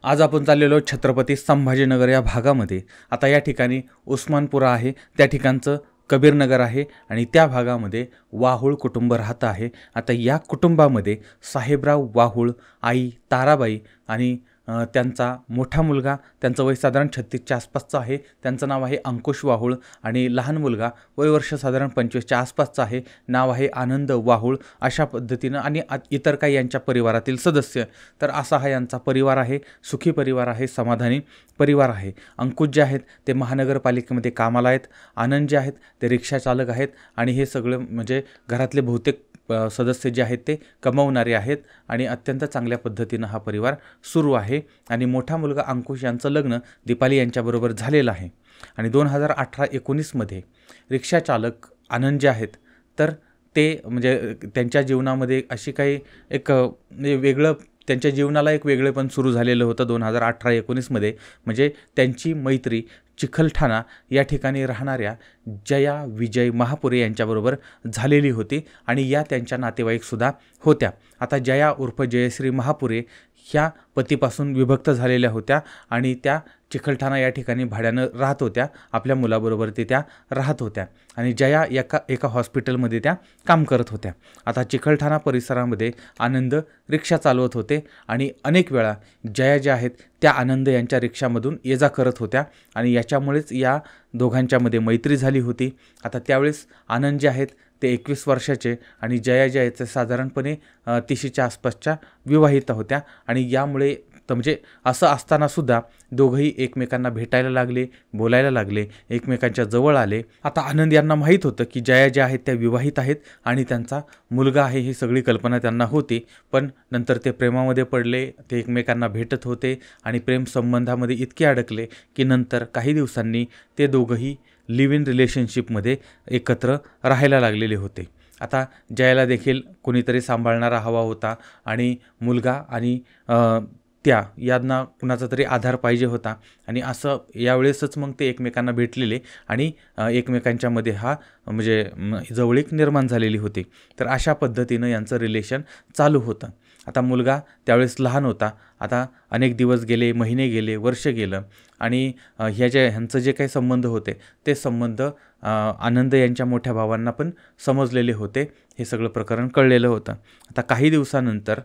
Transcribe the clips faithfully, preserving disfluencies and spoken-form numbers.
आज आपण चाललेलो छत्रपती संभाजीनगर या भागामध्ये। आता या ठिकाणी उस्मानपुरा आहे, त्या ठिकाणचं कबीरनगर आहे आणि त्या भागामध्ये वाहुळ कुटुंब राहतं आहे। आता या कुटुंबामध्ये साहेबराव वाहुळ, आई ताराबाई आणि त्यांचा मोठा मुलगा, त्यांचं वय साधारण छत्तीसच्या आसपासचं आहे, त्यांचं नाव आहे अंकुश वाहुळ आणि लहान मुलगा वय वर्ष साधारण पंचवीसच्या आसपासचं आहे, नाव आहे आनंद वाहुळ। अशा पद्धतीनं आणि इतर काही यांच्या परिवारातील सदस्य। तर असा हा यांचा परिवार आहे, सुखी परिवार आहे, समाधानी परिवार आहे। अंकुश जे आहेत ते महानगरपालिकेमध्ये कामाला आहेत, आनंद जे आहेत ते रिक्षा चालक आहेत आणि हे सगळं म्हणजे घरातले बहुतेक सदस्य जे आहेत ते कमावणारे आहेत आणि अत्यंत चांगल्या पद्धतीनं हा परिवार सुरू आहे। आणि मोठा मुलगा अंकुश यांचं लग्न दीपाली यांच्याबरोबर झालेलं आहे आणि दोन हजार अठरा एकोणीसमध्ये रिक्षा चालक आनंद जे आहेत तर ते म्हणजे त्यांच्या जीवनामध्ये अशी काही एक वेगळं त्यांच्या जीवनाला एक वेगळेपण सुरू झालेलं होतं दोन हजार अठरा एकोणीसमध्ये। म्हणजे त्यांची मैत्री चिखलठाणा या ठिकाणी राहणाऱ्या जया विजय महापुरे यांच्याबरोबर झालेली होती आणि या त्यांच्या नातेवाईकसुद्धा होत्या। आता जया उर्फ जयश्री महापुरे ह्या पतीपासून विभक्त झालेल्या होत्या आणि त्या चिखलठाणा या ठिकाणी भाड्यानं राहत होत्या, आपल्या मुलाबरोबर ते त्या राहत होत्या आणि जया एका एका हॉस्पिटलमध्ये त्या काम करत होत्या। आता चिखलठाणा परिसरामध्ये आनंद रिक्षा चालवत होते आणि अनेक वेळा जया ज्या आहेत त्या आनंद यांच्या रिक्षामधून ये जा करत होत्या आणि याच्यामुळेच या दोघांच्यामध्ये मैत्री झाली होती। आता त्यावेळेस आनंद जे आहेत ते एकवीस वर्षाचे आणि जया ज्या आहेत साधारणपणे तीशीच्या आसपासच्या विवाहित होत्या आणि यामुळे तर म्हणजे असं असतानासुद्धा दोघंही एकमेकांना भेटायला लागले, बोलायला लागले, एकमेकांच्या जवळ आले। आता आनंद यांना माहीत होतं की जया ज्या आहेत त्या विवाहित आहेत आणि त्यांचा मुलगा आहे, ही सगळी कल्पना त्यांना होती। पण नंतर ते प्रेमामध्ये पडले, ते एकमेकांना भेटत होते आणि प्रेम संबंधामध्ये इतके अडकले की नंतर काही दिवसांनी ते दोघंही लिव्ह इन रिलेशनशिपमध्ये एकत्र राहायला लागलेले होते। आता जयाला देखील कोणीतरी सांभाळणारा हवा होता आणि मुलगा आणि त्या यांना कुणाचा तरी आधार पाहिजे होता आणि असं यावेळेसच मग ते एकमेकांना भेटलेले आणि एकमेकांच्यामध्ये हा म्हणजे जवळीक निर्माण झालेली होती। तर अशा पद्धतीनं यांचं रिलेशन चालू होतं। आता मुलगा त्यावेळेस लहान होता। आता अनेक दिवस गेले, महिने गेले, वर्ष गेलं आणि ह्या ज्या ह्यांचं जे काही संबंध होते ते संबंध आनंद यांच्या मोठ्या भावांना पण समजलेले होते, हे सगळं प्रकरण कळलेलं होतं। आता काही दिवसानंतर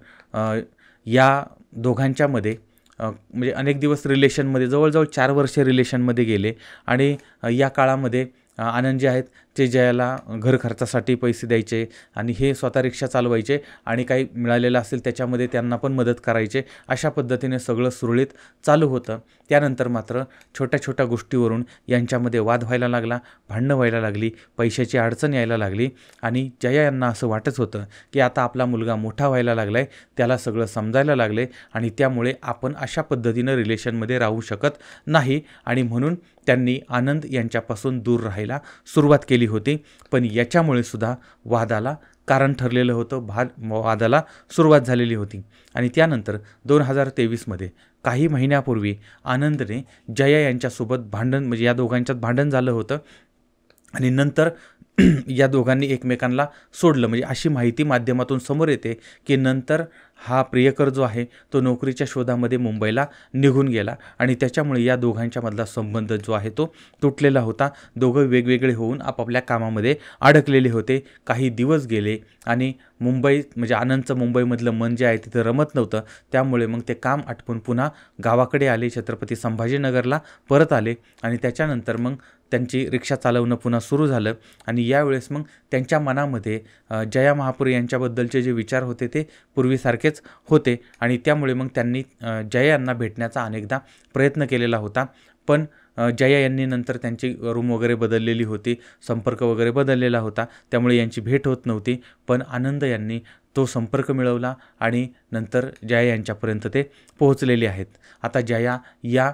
या दोघांच्यामध्ये म्हणजे अनेक दिवस रिलेशनमध्ये जवळजवळ चार वर्ष रिलेशनमध्ये गेले आणि या काळामध्ये आनंद जे आहेत ते जयाला घर खर्चासाठी पैसे द्यायचे आणि हे स्वतः रिक्षा चालवायचे आणि काही मिळालेलं असेल त्याच्यामध्ये त्यांना पण मदत करायचे। अशा पद्धतीने सगळं सुरळीत चालू होतं। त्यानंतर मात्र छोट्या छोट्या गोष्टीवरून यांच्यामध्ये वाद व्हायला लागला, भांडणं व्हायला लागली, पैशाची अडचण यायला लागली आणि जया यांना असं वाटत होतं की आता आपला मुलगा मोठा व्हायला लागला आहे, त्याला सगळं समजायला लागले आणि त्यामुळे आपण अशा पद्धतीनं रिलेशनमध्ये राहू शकत नाही आणि म्हणून त्यांनी आनंद यांच्यापासून दूर राहायला सुरुवात केली होती। पण याच्यामुळे सुद्धा वादाला कारण ठरलेलं होतं, भा वादाला सुरुवात झालेली होती आणि त्यानंतर दोन हजार तेवीसमध्ये काही महिन्यापूर्वी आनंदने जया यांच्यासोबत भांडण म्हणजे या दोघांच्यात भांडण झालं होतं आणि नंतर या दोघांनी एकमेकांना सोडलं। म्हणजे अशी माहिती माध्यमातून समोर येते की नंतर हा प्रियकर जो आहे तो नोकरीच्या शोधामध्ये मुंबईला निघून गेला आणि त्याच्यामुळे या दोघांच्यामधला संबंध जो आहे तो तुटलेला होता। दोघं वेगवेगळे होऊन आपापल्या कामामध्ये अडकलेले होते। काही दिवस गेले आणि मुंबई म्हणजे आनंदचं मुंबईमधलं मन जे आहे तिथं रमत नव्हतं, त्यामुळे मग ते काम आटपून पुन्हा गावाकडे आले, छत्रपती संभाजीनगरला परत आले आणि त्याच्यानंतर मग त्यांची रिक्षा चालवणं पुन्हा सुरू झालं आणि यावेळेस मग त्यांच्या मनामध्ये जया महापुरे यांच्याबद्दलचे जे विचार होते ते पूर्वीसारखेच होते आणि त्यामुळे मग त्यांनी जया यांना भेटण्याचा अनेकदा प्रयत्न केलेला होता। पण जया यांनी नंतर त्यांची रूम वगैरे बदललेली होती, संपर्क वगैरे बदललेला होता, त्यामुळे यांची भेट होत नव्हती। पण आनंद यांनी तो संपर्क मिळवला आणि नंतर जया यांच्यापर्यंत ते पोहोचलेले आहेत। आता जया या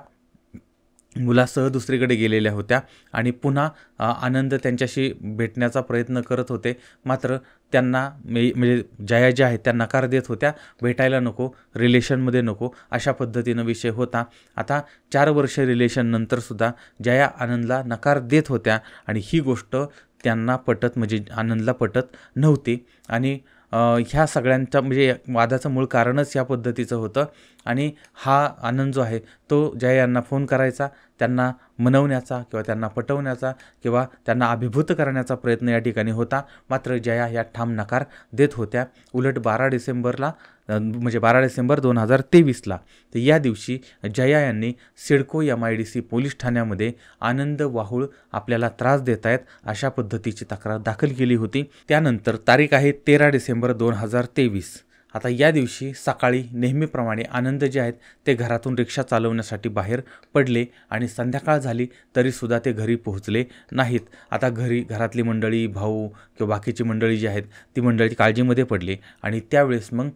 मुलासह दुसरीकडे गेलेल्या होत्या आणि पुन्हा आनंद त्यांच्याशी भेटण्याचा प्रयत्न करत होते, मात्र त्यांना म्हणजे जया ज्या आहेत त्या नकार देत होत्या, भेटायला नको, रिलेशनमध्ये नको, अशा पद्धतीनं विषय होता। आता चार वर्ष रिलेशन नंतरसुद्धा जया आनंदला नकार देत होत्या आणि ही गोष्ट त्यांना पटत म्हणजे आनंदला पटत नव्हती आणि ह्या सगळ्यांच्या म्हणजे वादाचं मूळ कारणच या पद्धतीचं होतं आणि हा आनंद जो आहे तो जया यांना फोन करायचा, त्यांना मनवण्याचा किंवा त्यांना पटवण्याचा किंवा त्यांना अभिभूत करण्याचा प्रयत्न या ठिकाणी होता. मात्र जया या ठाम नकार देत होत्या. उलट बारा डिसेंबरला म्हणजे बारा डिसेंबर दोन हजार तेवीसला तर या दिवशी जया यांनी CIDCO M I D C police ठाण्यामध्ये आनंद वाहुळ आपल्याला त्रास देत आहेत अशा पद्धतीची तक्रार दाखल केली होती. त्यानंतर तारीख आहे तेरा डिसेंबर दोन हजार तेवीस. आता या दिवशी सकाळी नेहमीप्रमाणे आनंद जे आहेत ते घरातून रिक्षा चालवण्यासाठी बाहेर पडले आणि संध्याकाळ झाली तरीसुद्धा ते घरी पोहोचले नाहीत. आता घरी घरातली मंडळी, भाऊ किंवा बाकीची मंडळी जी आहेत ती मंडळी काळजीमध्ये पडली आणि त्यावेळेस मग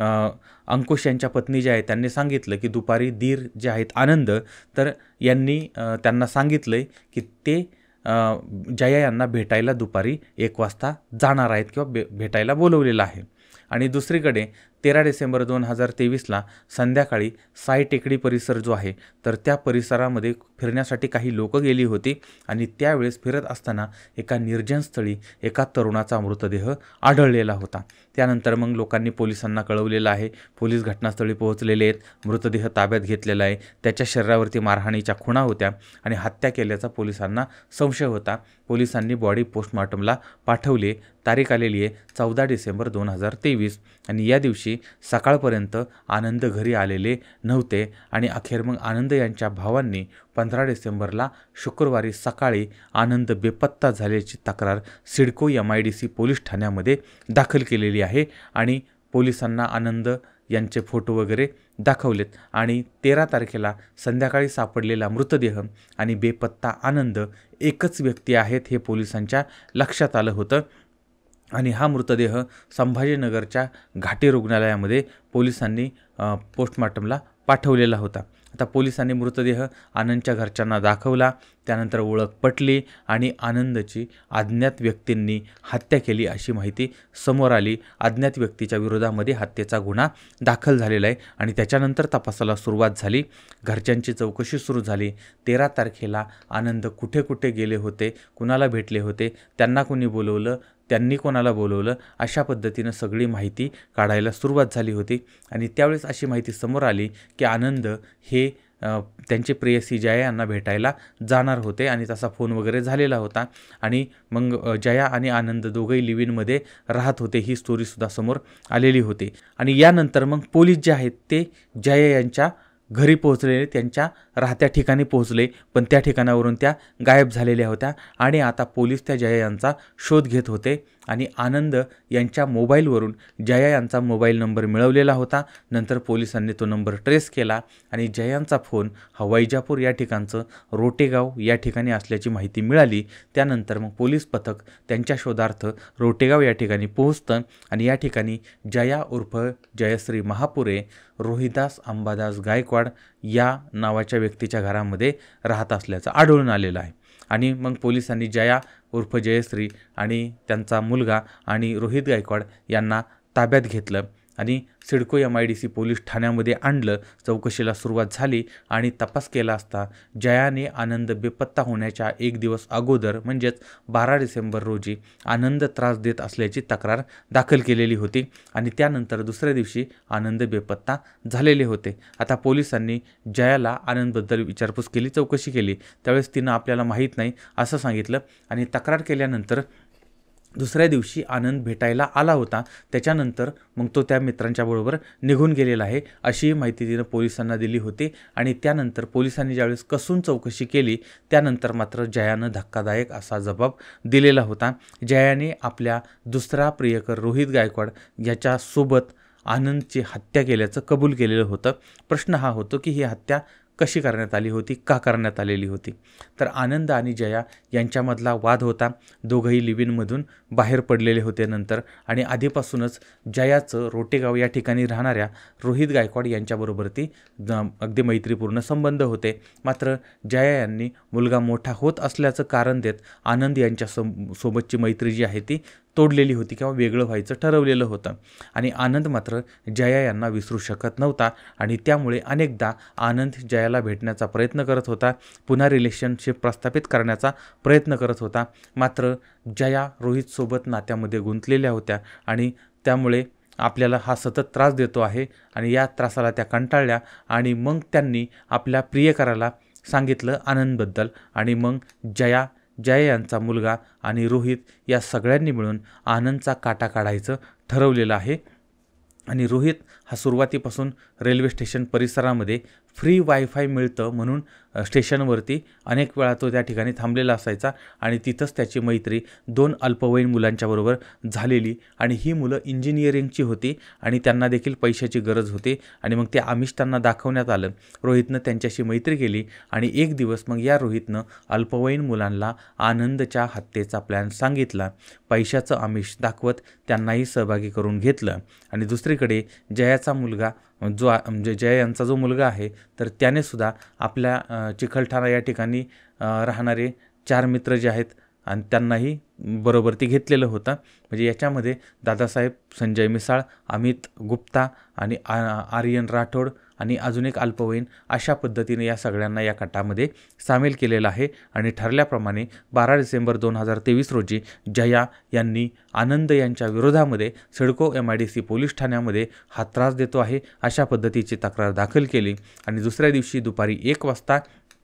अंकुश यांच्या पत्नी ज्या आहेत त्यांनी सांगितलं की दुपारी दीर जे आहेत आनंद तर यांनी त्यांना सांगितलं आहे की ते जया यांना भेटायला दुपारी एक वाजता जाणार आहेत किंवा बे भेटायला बोलवलेलं आहे. आणि दुसरीकडे तेरा डिसेंबर दोन हजार तेवीसला संध्याकाळी साई टेकडी परिसर जो आहे तर त्या परिसरामध्ये फिरण्यासाठी काही लोक गेली होती आणि त्यावेळेस फिरत असताना एका निर्जन स्थळी एका तरुणाचा मृतदेह आढळलेला होता. त्यानंतर मग लोकांनी पोलिसांना कळवलेलं आहे. पोलीस घटनास्थळी पोहोचलेले आहेत, मृतदेह ताब्यात घेतलेला आहे. त्याच्या शरीरावरती मारहाणीच्या खुणा होत्या आणि हत्या केल्याचा पोलिसांना संशय होता. पोलिसांनी बॉडी पोस्टमॉर्टमला पाठवले. तारीख आलेली आहे चौदा डिसेंबर दोन हजार तेवीस आणि या दिवशी सकाळपर्यंत आनंद घरी आलेले नव्हते आणि अखेर मग आनंद यांच्या भावांनी पंधरा डिसेंबरला शुक्रवारी सकाळी आनंद बेपत्ता झाल्याची तक्रार CIDCO M I D C police ठाण्यामध्ये दाखल केलेली आहे आणि पोलिसांना आनंद यांचे फोटो वगैरे दाखवलेत आणि तेरा तारखेला संध्याकाळी सापडलेला मृतदेह आणि बेपत्ता आनंद एकच व्यक्ती आहेत हे पोलिसांच्या लक्षात आलं होतं आणि हा मृतदेह संभाजीनगरच्या घाटी रुग्णालयामध्ये पोलिसांनी पोस्टमॉर्टमला पाठवलेला होता. आता पोलिसांनी मृतदेह आनंदच्या घरच्यांना दाखवला. त्यानंतर ओळख पटली आणि आनंदची अज्ञात व्यक्तींनी हत्या केली अशी माहिती समोर आली. अज्ञात व्यक्तीच्या विरोधामध्ये हत्येचा गुन्हा दाखल झालेला आहे आणि त्याच्यानंतर तपासाला सुरुवात झाली. घरच्यांची चौकशी सुरू झाली. तेरा तारखेला आनंद कुठे कुठे गेले होते, कुणाला भेटले होते, त्यांना कोणी बोलवलं, त्यांनी कोणाला बोलवलं, अशा पद्धतीनं सगळी माहिती काढायला सुरुवात झाली होती आणि त्यावेळेस अशी माहिती समोर आली की आनंद हे त्यांचे प्रेयसी जया यांना भेटायला जाणार होते आणि तसा फोन वगैरे झालेला होता आणि मग जया आणि आनंद दोघंही लिव्हिनमध्ये राहत होते ही स्टोरीसुद्धा समोर आलेली होती. आणि यानंतर मग पोलीस जे आहेत ते जया यांच्या घरी पोहोचलेले, त्यांच्या राहत्या ठिकाणी पोहोचले, पण त्या ठिकाणावरून त्या गायब झालेल्या होत्या आणि आता पोलीस त्या जया यांचा शोध घेत होते आणि आनंद यांच्या मोबाईलवरून जया यांचा मोबाईल नंबर मिळवलेला होता. नंतर पोलिसांनी तो नंबर ट्रेस केला आणि जयांचा फोन हा वैजापूर या ठिकाणचं रोटेगाव या ठिकाणी असल्याची माहिती मिळाली. त्यानंतर मग पोलीस पथक त्यांच्या शोधार्थ रोटेगाव या ठिकाणी पोहोचतं आणि या ठिकाणी जया उर्फ जयश्री महापुरे रोहिदास अंबादास गायकवाड या नावाच्या व्यक्तीच्या घरामध्ये राहत असल्याचं आढळून आलेलं आहे. आणि मग पोलिसांनी जया उर्फ जयश्री आणि त्यांचा मुलगा आणि रोहित गायकवाड यांना ताब्यात घेतलं आणि CIDCO M I D C police ठाण्यामध्ये आणलं. चौकशीला सुरुवात झाली आणि तपास केला असता जयाने आनंद बेपत्ता होण्याच्या एक दिवस अगोदर म्हणजेच बारा डिसेंबर रोजी आनंद त्रास देत असल्याची तक्रार दाखल केलेली होती आणि त्यानंतर दुसऱ्या दिवशी आनंद बेपत्ता झालेले होते. आता पोलिसांनी जयाला आनंदबद्दल विचारपूस केली, चौकशी केली. त्यावेळेस तिनं आपल्याला माहीत नाही असं सांगितलं आणि तक्रार केल्यानंतर दुसऱ्या दिवशी आनंद भेटायला आला होता. त्याच्यानंतर मग तो त्या मित्रांच्या बरोबर निघून गेलेला आहे अशी माहिती तिनं पोलिसांना दिली होती आणि त्यानंतर पोलिसांनी ज्यावेळेस कसून चौकशी केली त्यानंतर मात्र जयानं धक्कादायक असा जबाब दिलेला होता. जयाने आपल्या दुसरा प्रियकर रोहित गायकवाड याच्यासोबत आनंदची हत्या केल्याचं कबूल केलेलं होतं. प्रश्न हा होतो की ही हत्या कशी करण्यात आली होती, का करण्यात आलेली होती. तर आनंद आणि जया यांच्यामधला वाद होता. दोघंही लिव्हिनमधून बाहेर पडलेले होते नंतर आणि आधीपासूनच जयाचं रोटेगाव या ठिकाणी राहणाऱ्या रोहित गायकवाड यांच्याबरोबर ती अगदी मैत्रीपूर्ण संबंध होते. मात्र जया यांनी मुलगा मोठा होत असल्याचं कारण देत आनंद यांच्या सोबतची मैत्री जी आहे ती तोडलेली होती किंवा वेगळं व्हायचं ठरवलेलं होतं आणि आनंद मात्र जया यांना विसरू शकत नव्हता आणि त्यामुळे अनेकदा आनंद जयाला भेटण्याचा प्रयत्न करत होता, पुन्हा रिलेशनशिप प्रस्थापित करण्याचा प्रयत्न करत होता. मात्र जया रोहितसोबत नात्यामध्ये गुंतलेल्या होत्या आणि त्यामुळे आपल्याला हा सतत त्रास देतो आहे आणि या त्रासाला त्या कंटाळल्या आणि मग त्यांनी आपल्या प्रियकराला सांगितलं आनंदबद्दल आणि मग जया जया यांचा मुलगा आणि रोहित या सगळ्यांनी मिळून आनंदचा काटा काढायचं ठरवलेलं आहे. आणि रोहित हा सुरुवातीपासून रेल्वे स्टेशन परिसरामध्ये फ्री वायफाय मिळतं म्हणून स्टेशनवरती अनेक वेळा तो त्या ठिकाणी थांबलेला असायचा आणि तिथंच त्याची मैत्री दोन अल्पवयीन मुलांच्याबरोबर झालेली आणि ही मुलं इंजिनिअरिंगची होती आणि त्यांना देखील पैशाची गरज होती आणि मग ते आमिष त्यांना दाखवण्यात आलं. रोहितनं त्यांच्याशी मैत्री केली आणि एक दिवस मग या रोहितनं अल्पवयीन मुलांना आनंदच्या हत्येचा प्लॅन सांगितला. पैशाचं आमिष दाखवत त्यांनाही सहभागी करून घेतलं आणि दुसरीकडे जयाचा मुलगा जो म्हणजे जया यांचा जो मुलगा आहे तर त्याने सुद्धा आपल्या चिखलठाणा या ठिकाणी राहणारे चार मित्र जे आहेत आणि त्यांनाही बरोबर ती घेतलेलं होतं. म्हणजे याच्यामध्ये दादासाहेब संजय मिसाळ, अमित गुप्ता आणि आर्यन राठोड आणि अजून एक अल्पवयीन अशा पद्धतीने या सगळ्यांना या कटामध्ये सामील केलेलं आहे. आणि ठरल्याप्रमाणे बारा डिसेंबर दोन हजार तेवीस रोजी जया यांनी आनंद यांच्या विरोधामध्ये CIDCO M I D C police ठाण्यामध्ये हा त्रास देतो आहे अशा पद्धतीची तक्रार दाखल केली आणि दुसऱ्या दिवशी दुपारी एक वाजता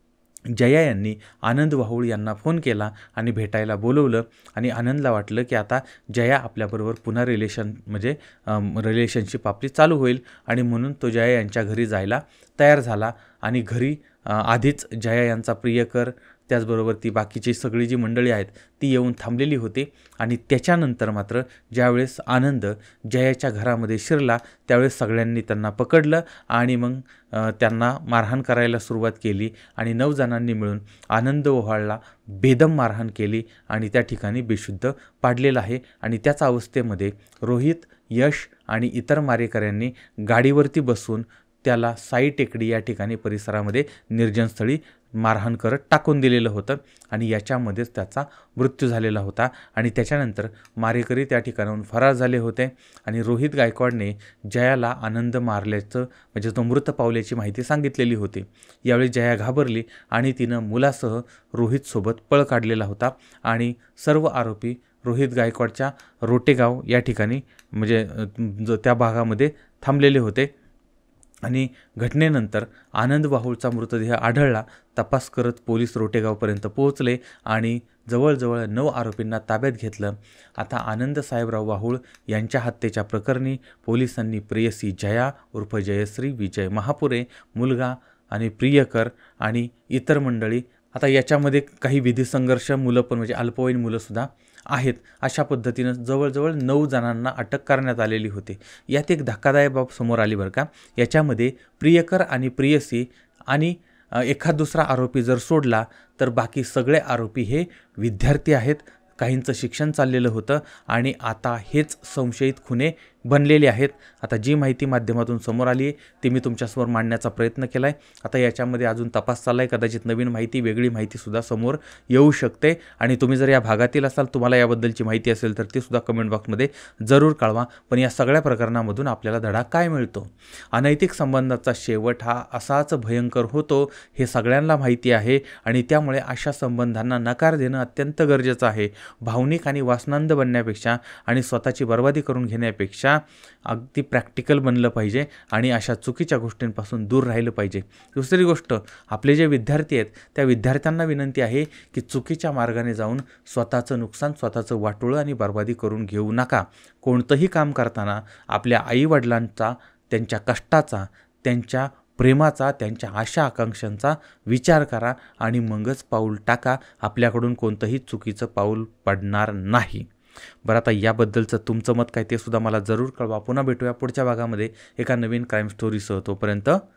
जया यांनी आनंद वाहुळ यांना फोन केला आणि भेटायला बोलवलं आणि आनंदला वाटलं की आता जया आपल्याबरोबर पुन्हा रिलेशन म्हणजे रिलेशनशिप आपली चालू होईल आणि म्हणून तो जया यांच्या घरी जायला तयार झाला आणि घरी आधीच जया यांचा प्रियकर त्याचबरोबर ती बाकीची सगळी जी मंडळी आहेत ती येऊन थांबलेली होती. आणि त्याच्यानंतर मात्र ज्यावेळेस आनंद जयाच्या घरामध्ये शिरला त्यावेळेस सगळ्यांनी त्यांना पकडलं आणि मग त्यांना मारहाण करायला सुरुवात केली आणि नऊ जणांनी मिळून आनंद ओहाळला बेदम मारहाण केली आणि त्या ठिकाणी बेशुद्ध पाडलेलं आहे. आणि त्याच अवस्थेमध्ये रोहित, यश आणि इतर मारेकऱ्यांनी गाडीवरती बसून त्याला साई टेकडी या ठिकाणी परिसरामध्ये निर्जनस्थळी मारहाण करत टाकून दिलेलं होतं आणि याच्यामध्येच त्याचा मृत्यू झालेला होता. आणि त्याच्यानंतर मारेकरी त्या ठिकाणाहून फरार झाले होते आणि रोहित गायकवाडने जयाला आनंद मारल्याचं म्हणजे तो मृत पावल्याची माहिती सांगितलेली होती. यावेळी जया घाबरली आणि तिनं मुलासह रोहितसोबत पळ काढलेला होता आणि सर्व आरोपी रोहित गायकवाडच्या रोटेगाव या ठिकाणी म्हणजे त्या भागामध्ये थांबलेले होते. आणि घटनेनंतर आनंद वाहुळचा मृतदेह आढळला. तपास करत पोलीस रोटेगावपर्यंत पोहोचले आणि जवळजवळ नऊ आरोपींना ताब्यात घेतलं. आता आनंद साहेबराव वाहुळ यांच्या हत्येच्या प्रकरणी पोलिसांनी प्रेयसी जया उर्फ जयश्री विजय महापुरे, मुलगा आणि प्रियकर आणि इतर मंडळी, आता याच्यामध्ये काही विधी संघर्ष मुलं पण म्हणजे अल्पवयीन मुलंसुद्धा आहेत अशा पद्धतीनं जवळजवळ नऊ जणांना अटक करण्यात आलेली होती. यात एक धक्कादायक बाब समोर आली बरं का. याच्यामध्ये प्रियकर आणि प्रियसी आणि एखाद दुसरा आरोपी जर सोडला तर बाकी सगळे आरोपी हे विद्यार्थी आहेत. काहींचं शिक्षण चाललेलं होतं आणि आता हेच संशयित खुने बनलेले आहेत. आता जी माहिती माध्यमातून समोर आली आहे ती मी तुमच्यासमोर मांडण्याचा प्रयत्न केला आहे. आता याच्यामध्ये अजून तपास चालला आहे. कदाचित नवीन माहिती, वेगळी माहितीसुद्धा समोर येऊ शकते आणि तुम्ही जर या भागातील असाल, तुम्हाला याबद्दलची माहिती असेल तर तीसुद्धा कमेंट बॉक्समध्ये जरूर कळवा. पण या सगळ्या प्रकरणामधून आपल्याला धडा काय मिळतो? अनैतिक संबंधाचा शेवट हा असाच भयंकर होतो हे सगळ्यांना माहिती आहे आणि त्यामुळे अशा संबंधांना नकार देणं अत्यंत गरजेचं आहे. भावनिक आणि वासनांद बनण्यापेक्षा आणि स्वतःची बर्बादी करून घेण्यापेक्षा अगदी प्रॅक्टिकल बनलं पाहिजे आणि अशा चुकीच्या गोष्टींपासून दूर राहिलं पाहिजे. दुसरी गोष्ट, आपले जे विद्यार्थी आहेत त्या विद्यार्थ्यांना विनंती आहे की चुकीच्या मार्गाने जाऊन स्वतःचं नुकसान, स्वतःचं वाटोळं आणि बर्बादी करून घेऊ नका. कोणतंही काम करताना आपल्या आईवडिलांचा, त्यांच्या कष्टाचा, त्यांच्या प्रेमाचा, त्यांच्या आशा आकांक्षांचा विचार करा आणि मगच पाऊल टाका. आपल्याकडून कोणतंही चुकीचं पाऊल पडणार नाही. बरं, आता याबद्दलचं तुमचं मत काय ते सुद्धा मला जरूर कळवा. पुन्हा भेटूया पुढच्या भागामध्ये एका नवीन क्राईम स्टोरीसह. तोपर्यंत